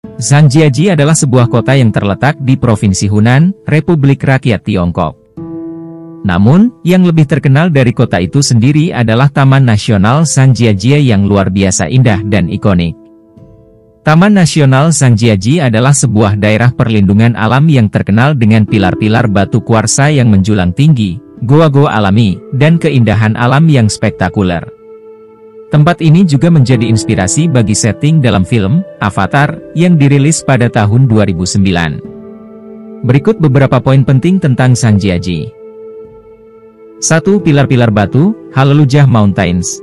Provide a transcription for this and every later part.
Zhangjiajie adalah sebuah kota yang terletak di Provinsi Hunan, Republik Rakyat Tiongkok. Namun, yang lebih terkenal dari kota itu sendiri adalah Taman Nasional Zhangjiajie yang luar biasa indah dan ikonik. Taman Nasional Zhangjiajie adalah sebuah daerah perlindungan alam yang terkenal dengan pilar-pilar batu kuarsa yang menjulang tinggi, goa-goa alami, dan keindahan alam yang spektakuler. Tempat ini juga menjadi inspirasi bagi setting dalam film Avatar yang dirilis pada tahun 2009. Berikut beberapa poin penting tentang Zhangjiajie. 1. Pilar-pilar batu, Hallelujah Mountains.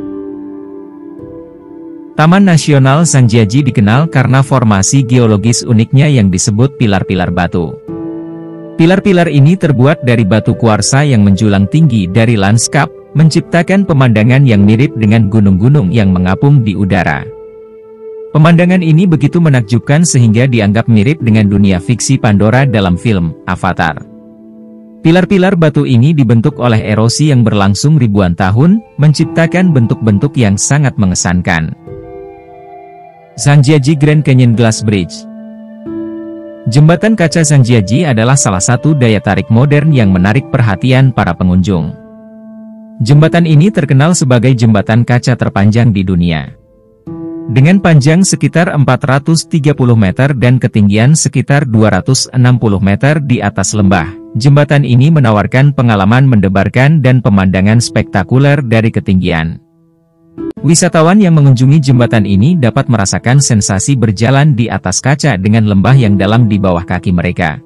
Taman Nasional Zhangjiajie dikenal karena formasi geologis uniknya yang disebut pilar-pilar batu. Pilar-pilar ini terbuat dari batu kuarsa yang menjulang tinggi dari lanskap, menciptakan pemandangan yang mirip dengan gunung-gunung yang mengapung di udara. Pemandangan ini begitu menakjubkan sehingga dianggap mirip dengan dunia fiksi Pandora dalam film Avatar. Pilar-pilar batu ini dibentuk oleh erosi yang berlangsung ribuan tahun, menciptakan bentuk-bentuk yang sangat mengesankan. Zhangjiajie Grand Canyon Glass Bridge. Jembatan kaca Zhangjiajie adalah salah satu daya tarik modern yang menarik perhatian para pengunjung. Jembatan ini terkenal sebagai jembatan kaca terpanjang di dunia. Dengan panjang sekitar 430 meter dan ketinggian sekitar 260 meter di atas lembah, jembatan ini menawarkan pengalaman mendebarkan dan pemandangan spektakuler dari ketinggian. Wisatawan yang mengunjungi jembatan ini dapat merasakan sensasi berjalan di atas kaca dengan lembah yang dalam di bawah kaki mereka.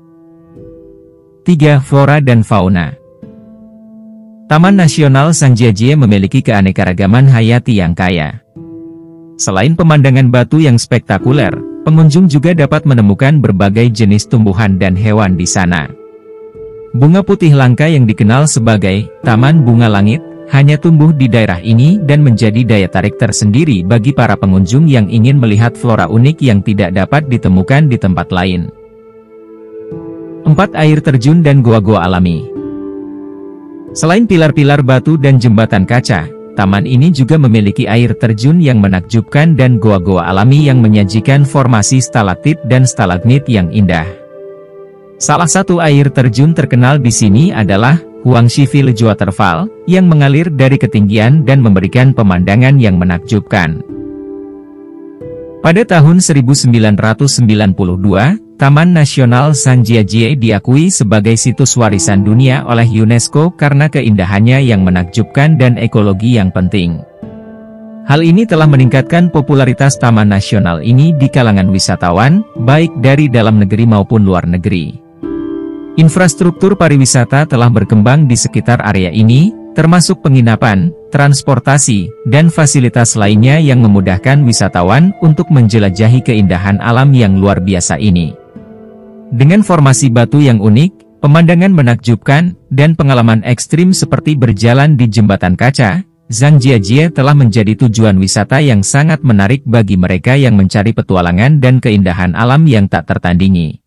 3. Flora dan Fauna. Taman Nasional Zhangjiajie memiliki keanekaragaman hayati yang kaya. Selain pemandangan batu yang spektakuler, pengunjung juga dapat menemukan berbagai jenis tumbuhan dan hewan di sana. Bunga putih langka yang dikenal sebagai Taman Bunga Langit, hanya tumbuh di daerah ini dan menjadi daya tarik tersendiri bagi para pengunjung yang ingin melihat flora unik yang tidak dapat ditemukan di tempat lain. 4. Air terjun dan goa-goa alami. Selain pilar-pilar batu dan jembatan kaca, taman ini juga memiliki air terjun yang menakjubkan dan goa-goa alami yang menyajikan formasi stalaktit dan stalagmit yang indah. Salah satu air terjun terkenal di sini adalah Huangshi Village Waterfall, yang mengalir dari ketinggian dan memberikan pemandangan yang menakjubkan. Pada tahun 1992, Taman Nasional Zhangjiajie diakui sebagai situs warisan dunia oleh UNESCO karena keindahannya yang menakjubkan dan ekologi yang penting. Hal ini telah meningkatkan popularitas Taman Nasional ini di kalangan wisatawan, baik dari dalam negeri maupun luar negeri. Infrastruktur pariwisata telah berkembang di sekitar area ini, termasuk penginapan, transportasi, dan fasilitas lainnya yang memudahkan wisatawan untuk menjelajahi keindahan alam yang luar biasa ini. Dengan formasi batu yang unik, pemandangan menakjubkan, dan pengalaman ekstrim seperti berjalan di jembatan kaca, Zhangjiajie telah menjadi tujuan wisata yang sangat menarik bagi mereka yang mencari petualangan dan keindahan alam yang tak tertandingi.